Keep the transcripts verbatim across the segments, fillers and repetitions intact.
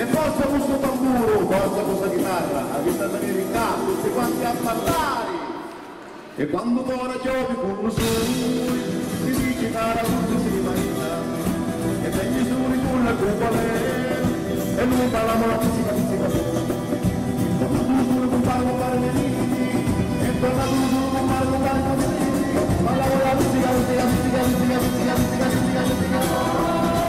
forza questo tamburo, forza questa chitarra, avete venire in capo, tutti quanti a parlare. E quando torna giovi con lo sole, ti dice cara tutto si rimanda, e tegli soli con la colpa e lui parla la musica di si capisce. Quando tu solo compare compare le viti, e torna tu solo compare compare con le viti, ma la vola musica, musica, musica, musica, musica, musica, musica, musica.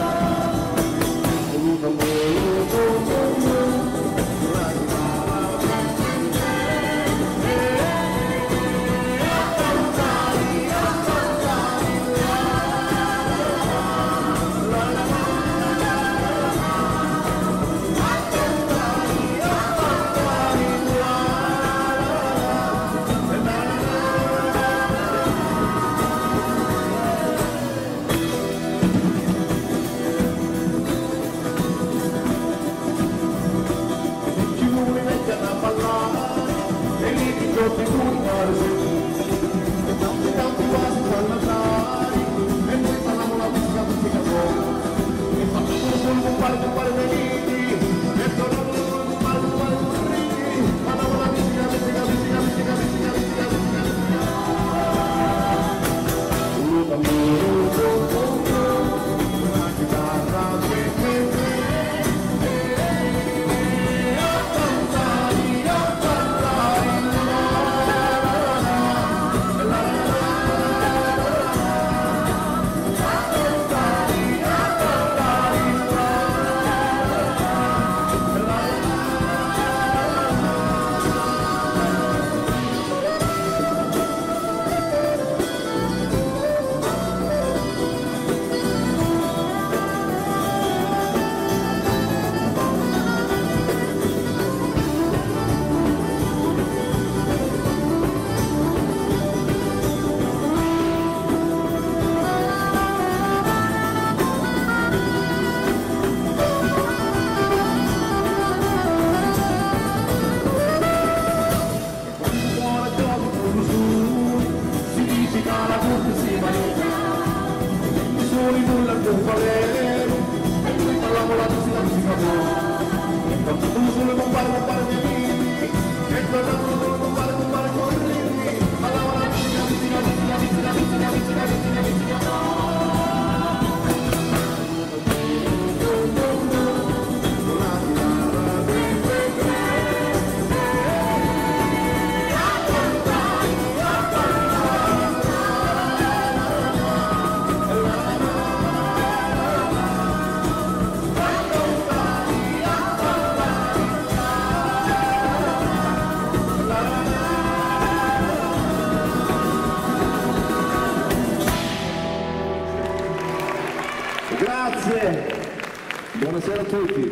Buonasera a tutti,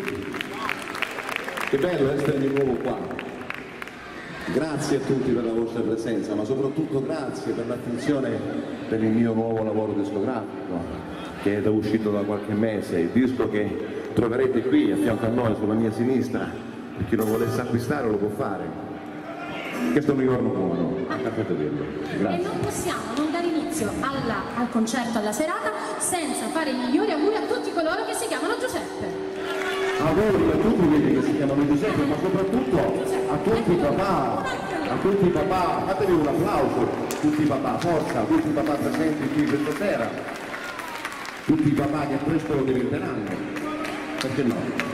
che bello essere di nuovo qua. Grazie a tutti per la vostra presenza, ma soprattutto grazie per l'attenzione per il mio nuovo lavoro discografico che è uscito da qualche mese, il disco che troverete qui a fianco a noi sulla mia sinistra, per chi lo volesse acquistare lo può fare. Questo è un ricordo buono, capite dirlo. Grazie. E non possiamo non dare inizio alla, al concerto, alla serata, senza fare i migliori auguri a tutti coloro che si chiamano Giuseppe. Auguri a tutti quelli che si chiamano Giuseppe, ma soprattutto a tutti i papà, a tutti i papà, fatevi un applauso, tutti i papà, forza, tutti i papà presenti qui questa sera, tutti i papà che presto lo diventeranno, perché no?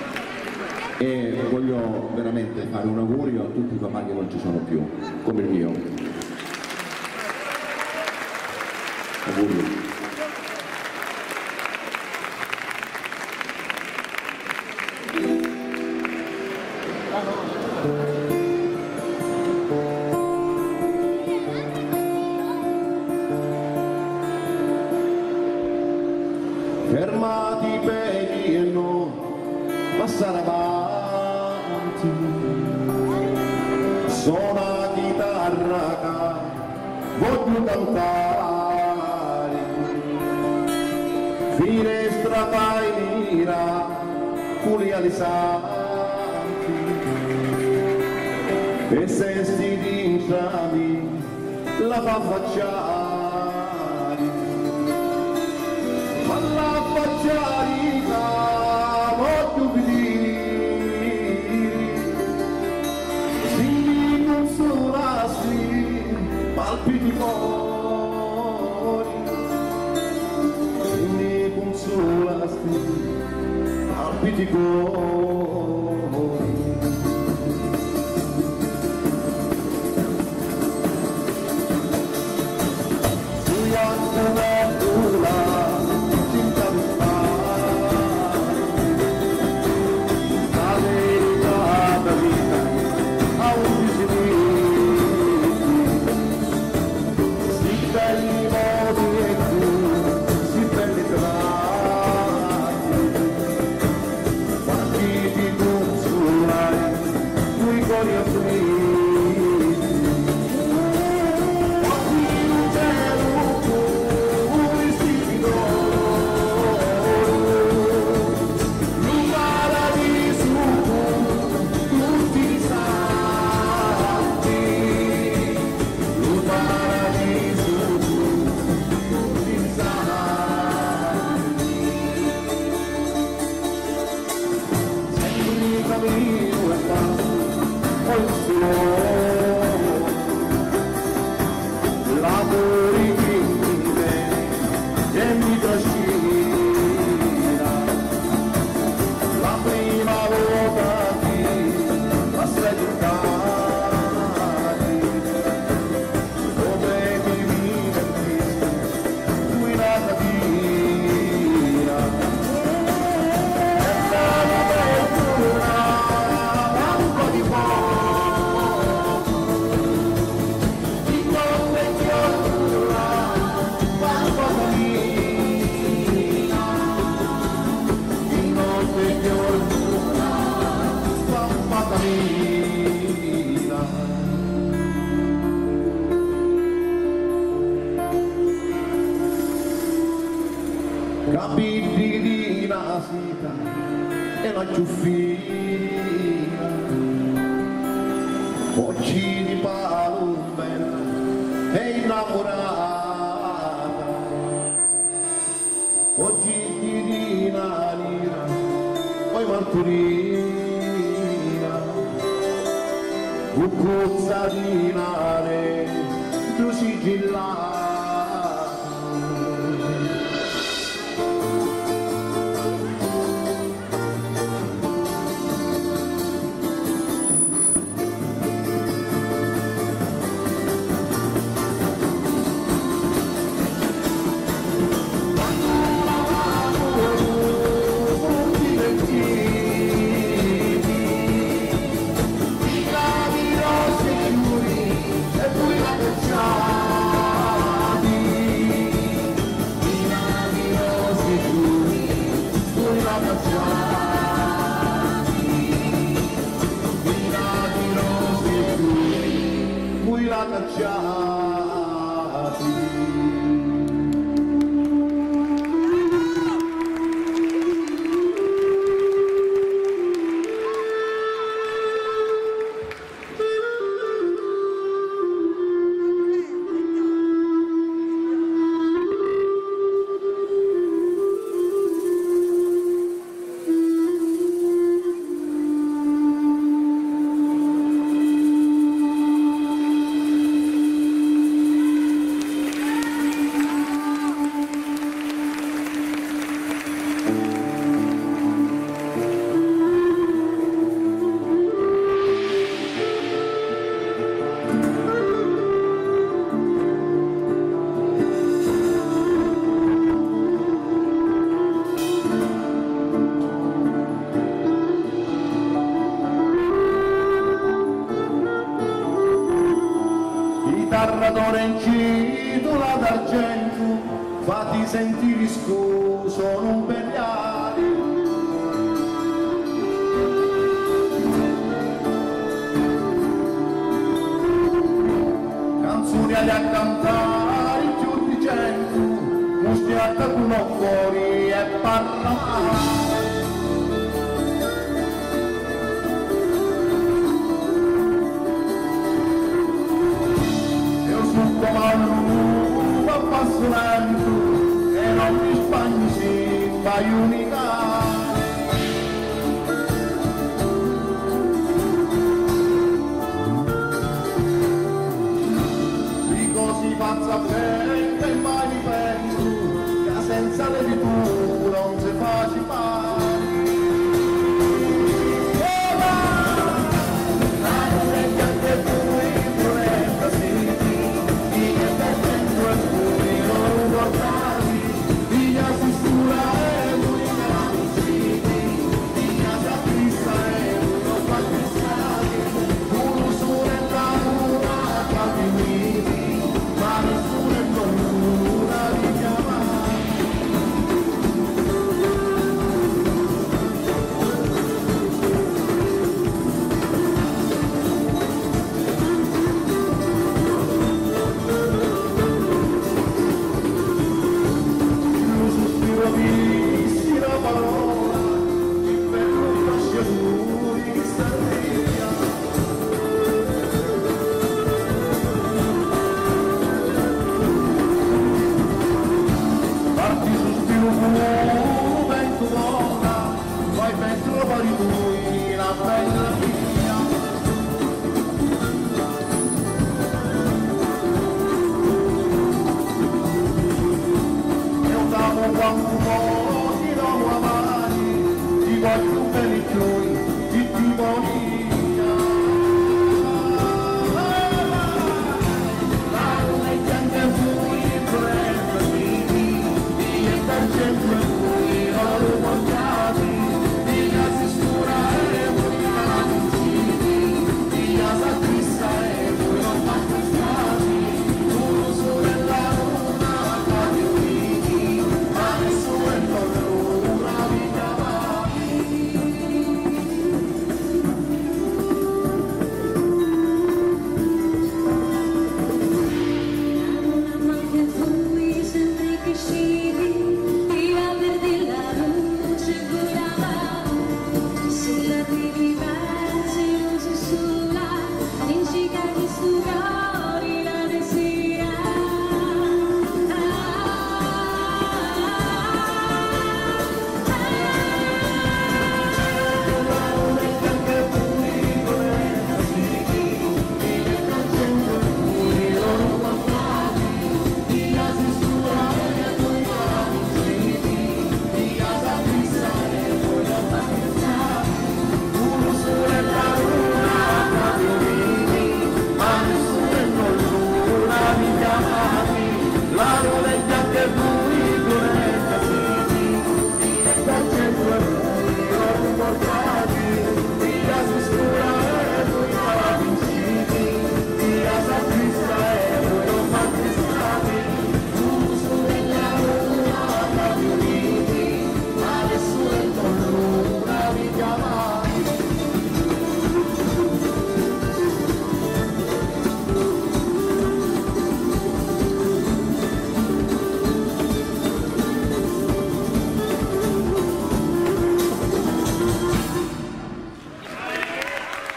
E voglio veramente fare un augurio a tutti i papà che non ci sono più, come il mio. Augurio. Fermati i piedi e non passare avanti, suona la chitarra che voglio cantare, finestra fai mira, culi ali santi, e se sti vinciami la fa affacciare. Alla facciarita voglio vedere consolare, noi cuori apriti. Capiti di nasita e la ciuffina, occhi di palo bella e innamorata, occhi di nalira, poi marturina, cuccuzza di nare, tu sigillata. Chitarra d'oro incidola d'argento, fatti sentire scuso, non beriali. Canzoni a cantare più di cento, mostriata con fuori e parla male. Comando a passo lento e non mi spagni si fai unica. Di così pazza fretta e mai mi penso che senza le di tu non si fa si fa.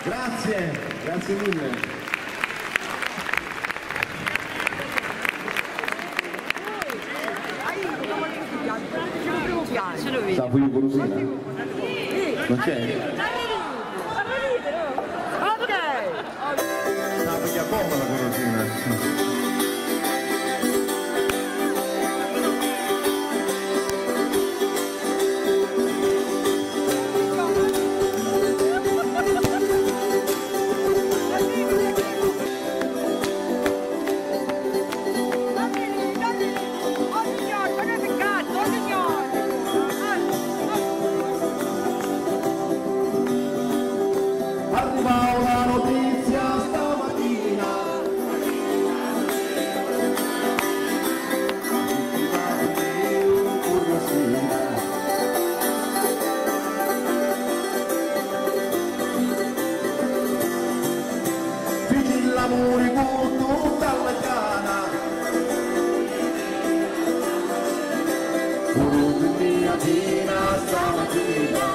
Grazie, grazie mille. Sta qui Corusina? Non c'è? Ok! Ah, perché a bomba la Corusina. Arriva una notizia stamattina, figli l'amore con tutta la cana, un'ultimatina stamattina.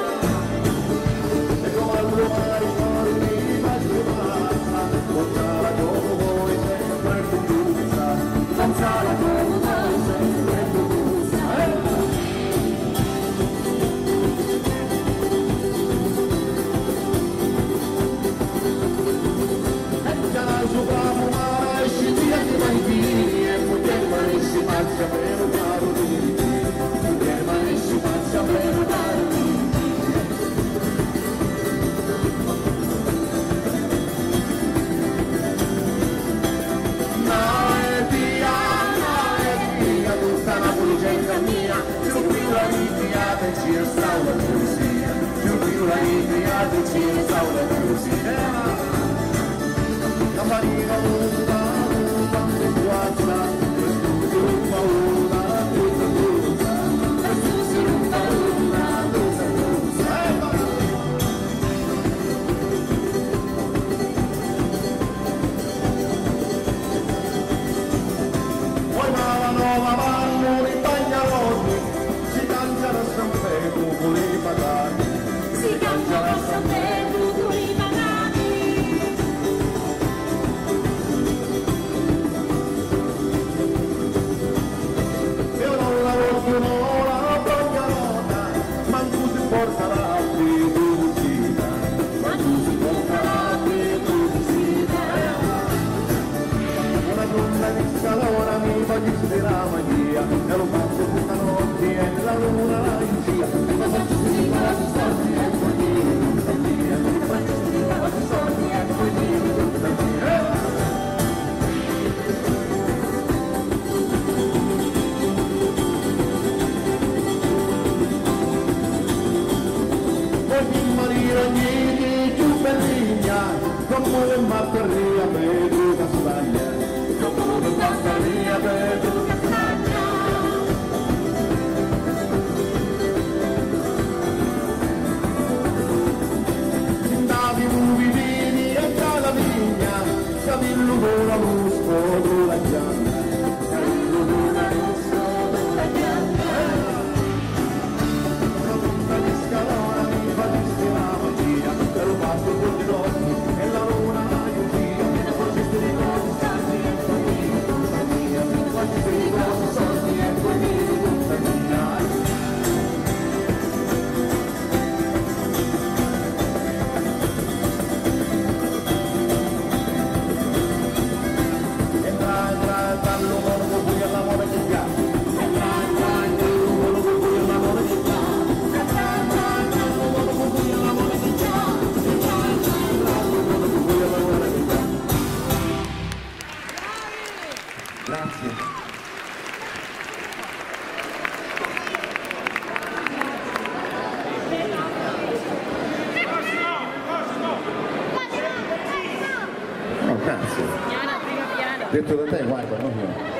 Detto da te, guarda, no?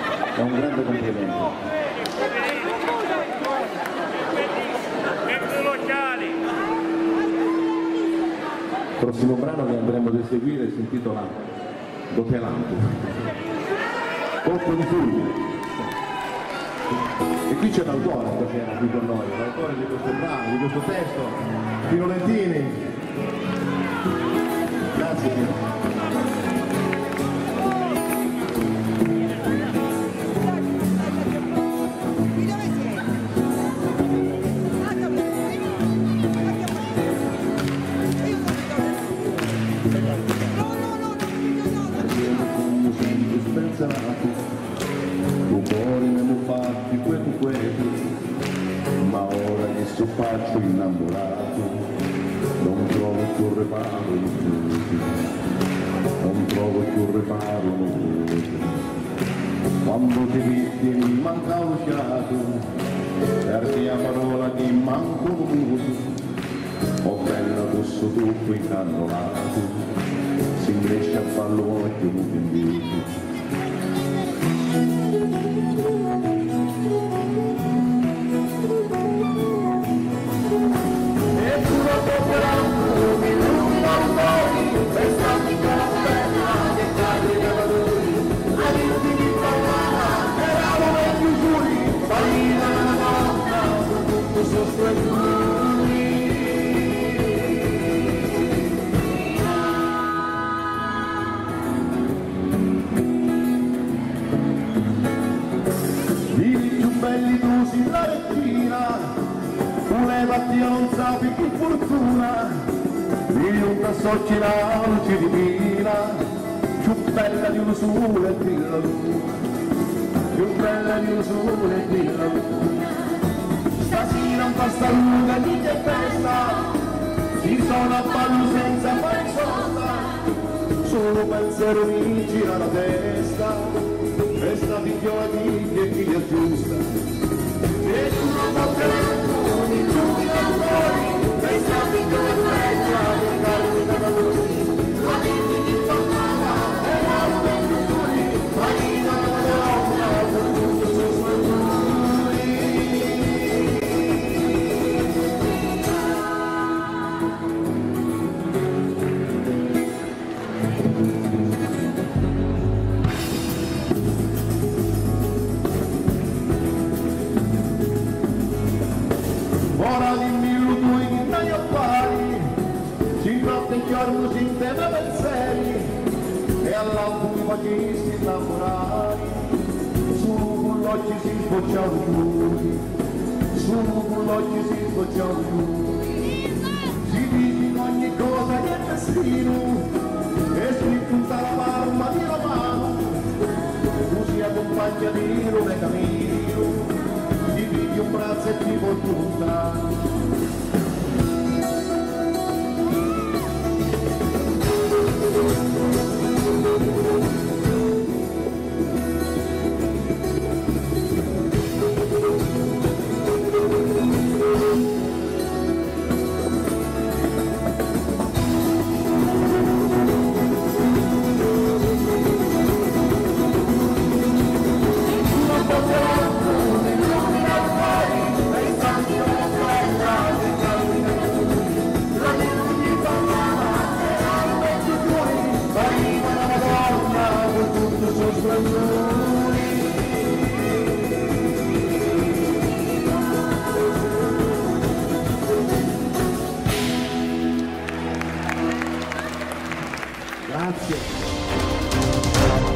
È un grande complimento. Il prossimo brano che andremo ad eseguire si intitola Dopelampo. Colpo di fulmine. E qui c'è l'autore stasera qui con noi, l'autore di questo brano, di questo testo, Pino Lentini. Grazie Piero. Tu cuore ne mu fatti quetu quetu, ma ora che so faccio innamorato, non trovo più reparo in tutti, non trovo più reparo in tutti. Quando ti vidi mi manca lo fiato, perché a parola ti manco nudo, ho bella posso tutto incannolato, si riesce a farlo e più in vita. Belli tu la rettina, tu levati non sapi che fortuna, di un tassocci la luce divina, più bella di un sole e di la luna, più bella di un sole e di la luna. Stasera non basta lunga di che festa, si sono a ballo senza fare sosta, solo pensiero mi gira la testa. Resta figlioli e chi li aggiusta e tu non porterai di tutti i lavori resta figlioli e carni da lavori la vita di tornava e la luce di marina la donna per tutto il suo ora dimmi lui che dai affari, ci tratti il giorno si intende pensieri, e all'altro mi facessi innamorare, su con l'occhio si sbocciava lui, su con l'occhio si sbocciava lui, si dice in ogni cosa che è destino, e si tutta la palma di la mano, tu si accompagna di Rome Camino, ti pigli un braccio e ti porto lontano. Grazie.